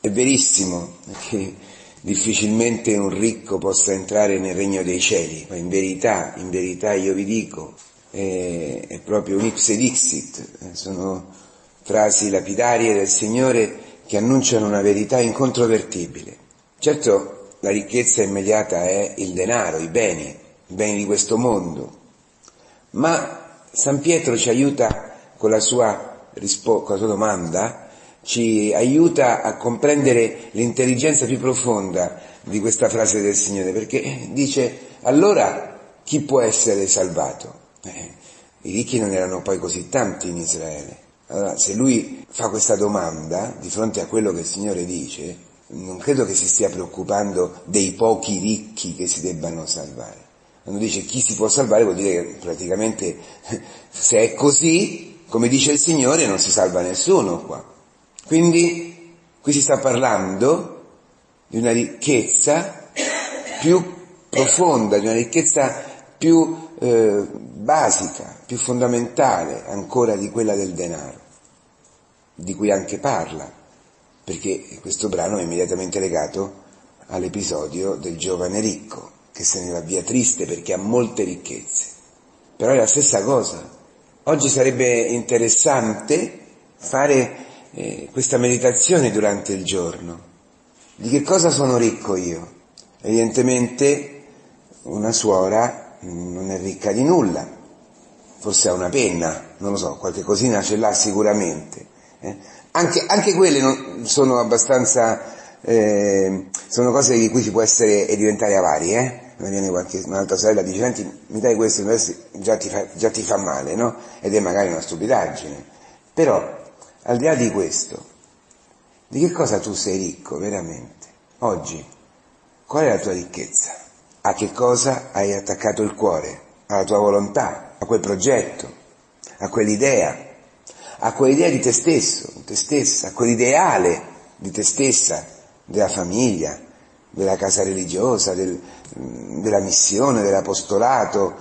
È verissimo che difficilmente un ricco possa entrare nel regno dei cieli, ma in verità io vi dico, è proprio un ipse dixit, sono frasi lapidarie del Signore che annunciano una verità incontrovertibile. Certo, la ricchezza immediata è il denaro, i beni di questo mondo, ma San Pietro ci aiuta con la sua domanda, ci aiuta a comprendere l'intelligenza più profonda di questa frase del Signore, perché dice: allora chi può essere salvato? I ricchi non erano poi così tanti in Israele. Allora, se lui fa questa domanda di fronte a quello che il Signore dice, non credo che si stia preoccupando dei pochi ricchi che si debbano salvare. Quando dice chi si può salvare vuol dire che praticamente, se è così, come dice il Signore, non si salva nessuno qua. Quindi qui si sta parlando di una ricchezza più profonda, di una ricchezza più basica, più fondamentale ancora di quella del denaro, di cui anche parla, perché questo brano è immediatamente legato all'episodio del giovane ricco che se ne va via triste perché ha molte ricchezze. Però è la stessa cosa. Oggi sarebbe interessante fare questa meditazione durante il giorno. Di che cosa sono ricco io? Evidentemente una suora non è ricca di nulla, forse ha una penna, non lo so, qualche cosina ce l'ha sicuramente. Anche quelle non sono abbastanza, sono cose di cui si può essere e diventare avari, Mi viene un'altra sorella e dice: senti, mi dai questo, già ti fa male, no? Ed è magari una stupidaggine. Però, al di là di questo, di che cosa tu sei ricco veramente? Oggi, qual è la tua ricchezza? A che cosa hai attaccato il cuore? Alla tua volontà, a quel progetto, a quell'idea di te stesso, di te stessa, a quell'ideale di te stessa, della famiglia, della casa religiosa, della missione, dell'apostolato.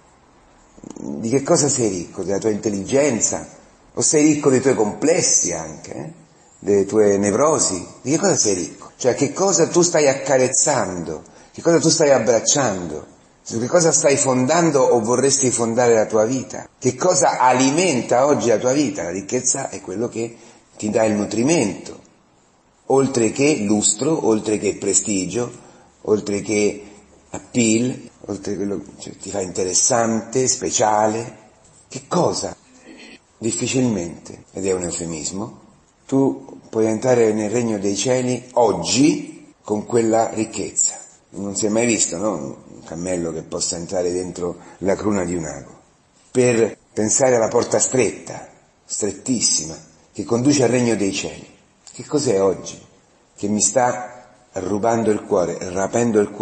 Di che cosa sei ricco? Della tua intelligenza? O sei ricco dei tuoi complessi anche, delle tue nevrosi? Di che cosa sei ricco? Cioè, che cosa tu stai accarezzando? Che cosa tu stai abbracciando? Su che cosa stai fondando o vorresti fondare la tua vita? Che cosa alimenta oggi la tua vita? La ricchezza è quello che ti dà il nutrimento, oltre che lustro, oltre che prestigio, oltre che appeal, oltre che quello che ti fa interessante, speciale. Che cosa? Difficilmente, ed è un eufemismo, tu puoi entrare nel regno dei cieli oggi con quella ricchezza. Non si è mai visto, no? Un cammello che possa entrare dentro la cruna di un ago. Per pensare alla porta stretta, strettissima, che conduce al regno dei cieli. Che cos'è oggi? Che mi sta rubando il cuore, rapendo il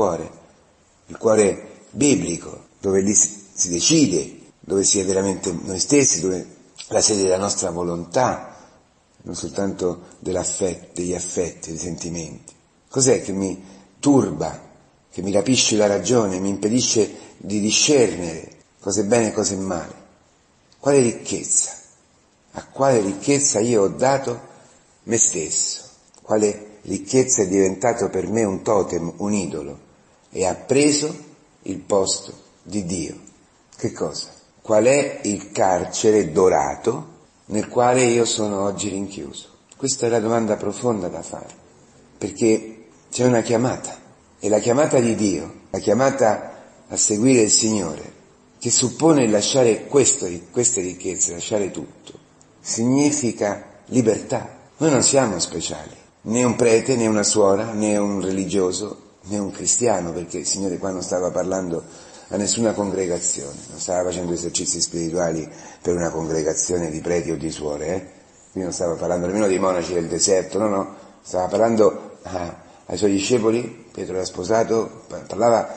cuore biblico, dove lì si decide, dove si è veramente noi stessi, dove la sede della nostra volontà, non soltanto degli affetti, dei sentimenti. Cos'è che mi turba, che mi rapisce la ragione, mi impedisce di discernere cosa è bene e cosa è male? Quale ricchezza? A quale ricchezza io ho dato me stesso? Quale ricchezza è diventato per me un totem, un idolo, e ha preso il posto di Dio? Che cosa? Qual è il carcere dorato nel quale io sono oggi rinchiuso? Questa è la domanda profonda da fare, perché c'è una chiamata, e la chiamata di Dio, la chiamata a seguire il Signore, che suppone lasciare queste ricchezze, lasciare tutto, significa libertà. Noi non siamo speciali, né un prete, né una suora, né un religioso, né un cristiano, perché il Signore qua non stava parlando a nessuna congregazione, non stava facendo esercizi spirituali per una congregazione di preti o di suore, Quindi non stava parlando nemmeno dei monaci del deserto, no, stava parlando ai suoi discepoli. Pietro era sposato, parlava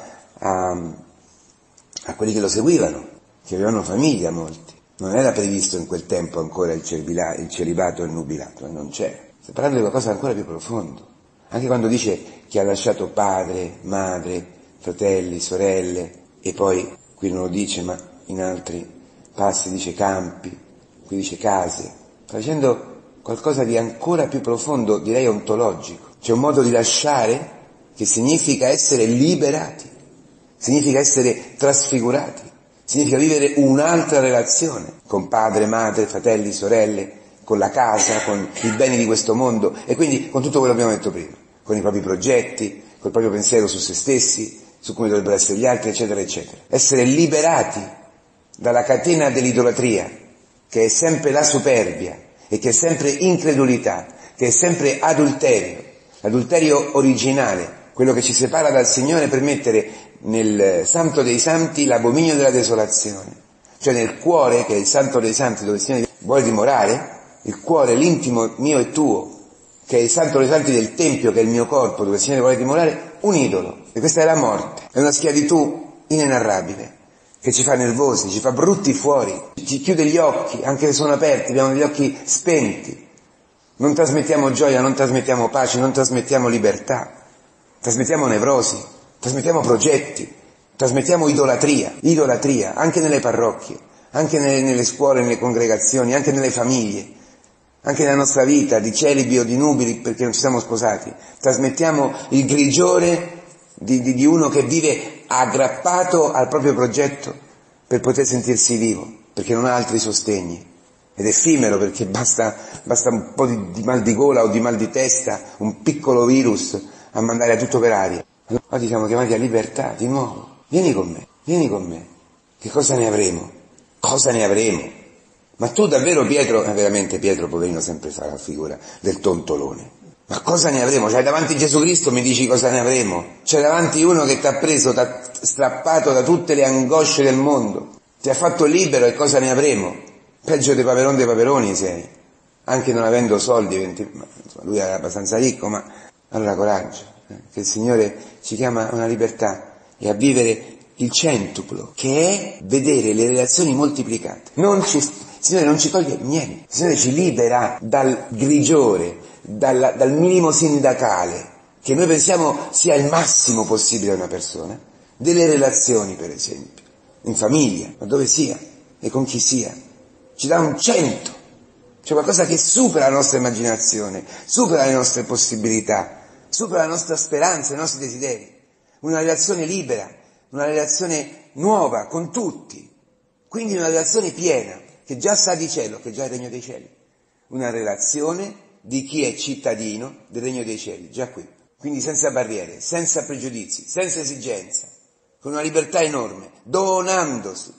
a quelli che lo seguivano, che avevano famiglia molti. Non era previsto in quel tempo ancora il celibato e il nubilato, non c'era. Sta parlando di qualcosa ancora più profondo. Anche quando dice che ha lasciato padre, madre, fratelli, sorelle, e poi qui non lo dice, ma in altri passi dice campi, qui dice case. Sta dicendo qualcosa di ancora più profondo, direi ontologico. C'è un modo di lasciare che significa essere liberati, significa essere trasfigurati, significa vivere un'altra relazione con padre, madre, fratelli, sorelle, con la casa, con i beni di questo mondo e quindi con tutto quello che abbiamo detto prima, con i propri progetti, col proprio pensiero su se stessi, su come dovrebbero essere gli altri, eccetera, eccetera. Essere liberati dalla catena dell'idolatria, che è sempre la superbia e che è sempre incredulità, che è sempre adulterio, l'adulterio originale, quello che ci separa dal Signore per mettere nel Santo dei Santi l'abominio della desolazione, cioè nel cuore, che è il Santo dei Santi dove il Signore vuole dimorare, il cuore, l'intimo mio e tuo, che è il Santo dei Santi del Tempio, che è il mio corpo, dove il Signore vuole dimorare, un idolo. E questa è la morte, è una schiavitù inenarrabile, che ci fa nervosi, ci fa brutti fuori, ci chiude gli occhi, anche se sono aperti, abbiamo gli occhi spenti. Non trasmettiamo gioia, non trasmettiamo pace, non trasmettiamo libertà, trasmettiamo nevrosi, trasmettiamo progetti, trasmettiamo idolatria, anche nelle parrocchie, anche nelle scuole, nelle congregazioni, anche nelle famiglie, anche nella nostra vita di celibi o di nubili perché non ci siamo sposati. Trasmettiamo il grigiore di uno che vive aggrappato al proprio progetto per poter sentirsi vivo, perché non ha altri sostegni. Ed è effimero perché basta un po' di mal di gola o di mal di testa, un piccolo virus a mandare a tutto per aria. Oggi siamo chiamati a libertà di nuovo. Vieni con me. Che cosa ne avremo? Cosa ne avremo? Ma tu davvero Pietro, veramente Pietro poverino sempre fa la figura del tontolone. Ma cosa ne avremo? C'hai davanti Gesù Cristo, mi dici cosa ne avremo? C'è davanti uno che ti ha preso, ti ha strappato da tutte le angosce del mondo, ti ha fatto libero e cosa ne avremo? Peggio dei Paperoni sei, anche non avendo soldi, lui era abbastanza ricco, ma allora coraggio, che il Signore ci chiama a una libertà e a vivere il centuplo, che è vedere le relazioni moltiplicate. Il Signore non ci toglie niente, il Signore ci libera dal grigiore, dal minimo sindacale, che noi pensiamo sia il massimo possibile a una persona, delle relazioni per esempio, in famiglia, ma dove sia e con chi sia, ci dà un 100, c'è qualcosa che supera la nostra immaginazione, supera le nostre possibilità, supera la nostra speranza, i nostri desideri, una relazione libera, una relazione nuova con tutti, quindi una relazione piena, che già sa di cielo, che già è il regno dei cieli, una relazione di chi è cittadino del regno dei cieli, già qui, quindi senza barriere, senza pregiudizi, senza esigenza, con una libertà enorme, donandosi,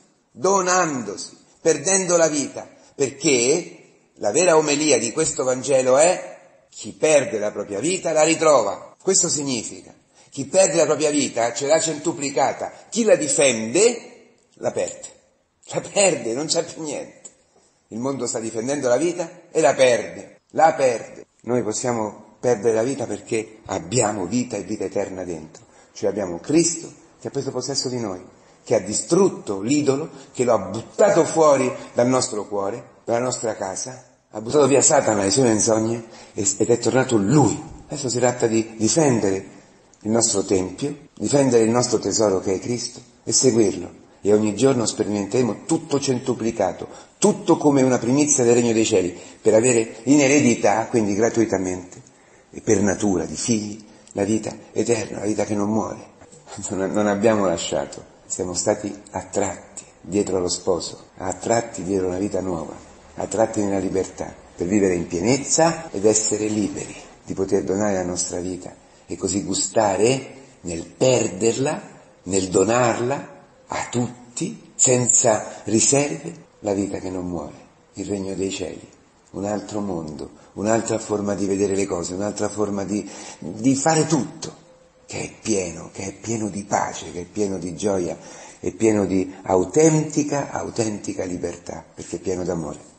perdendo la vita, perché la vera omelia di questo Vangelo è: chi perde la propria vita la ritrova. Questo significa, chi perde la propria vita ce l'ha centuplicata, chi la difende la perde, non c'è più niente. Il mondo sta difendendo la vita e la perde. Noi possiamo perdere la vita perché abbiamo vita e vita eterna dentro, cioè abbiamo Cristo che ha preso possesso di noi, che ha distrutto l'idolo, che lo ha buttato fuori dal nostro cuore, dalla nostra casa, ha buttato via Satana e le sue menzogne ed è tornato Lui. Adesso si tratta di difendere il nostro tempio, difendere il nostro tesoro che è Cristo e seguirlo. E ogni giorno sperimenteremo tutto centuplicato, tutto come una primizia del regno dei cieli, per avere in eredità, quindi gratuitamente, e per natura di figli, la vita eterna, la vita che non muore. Non abbiamo lasciato, siamo stati attratti dietro allo sposo, attratti dietro una vita nuova, attratti nella libertà, per vivere in pienezza ed essere liberi di poter donare la nostra vita e così gustare nel perderla, nel donarla a tutti, senza riserve, la vita che non muore, il regno dei cieli, un altro mondo, un'altra forma di vedere le cose, un'altra forma di fare tutto, che è pieno di pace, che è pieno di gioia, è pieno di autentica libertà, perché è pieno d'amore.